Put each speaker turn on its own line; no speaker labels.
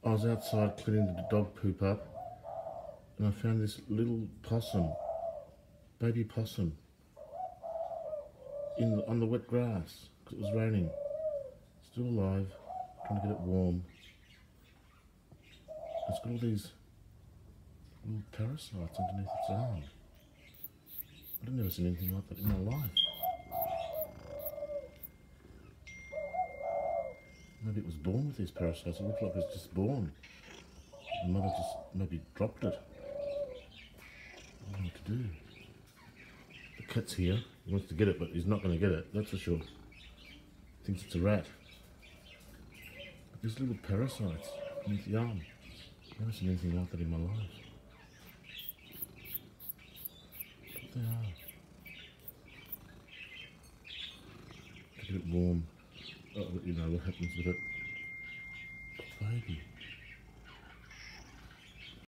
I was outside cleaning the dog poop up and I found this little possum, baby possum, on the wet grass because it was raining. Still alive, trying to get it warm. It's got all these little parasites underneath its arm. I've never seen anything like that in my life. Maybe it was born with these parasites. It looked like it was just born. The mother just maybe dropped it. I don't know what to do. The cat's here. He wants to get it, but he's not going to get it, that's for sure. He thinks it's a rat. But these little parasites beneath the arm. I've never seen anything like that in my life. But they are. To get it warm. I'll let you know what happens with it.